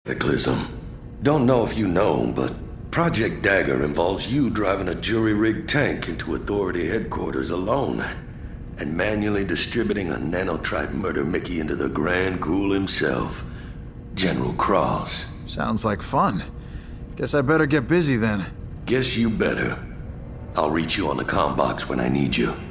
Cataclysm. Don't know if you know, but Project Dagger involves you driving a jury-rigged tank into Authority headquarters alone and manually distributing a nanotrite murder Mickey into the Grand Ghoul himself, General Cross. Sounds like fun. Guess I better get busy then. Guess you better. I'll reach you on the comm box when I need you.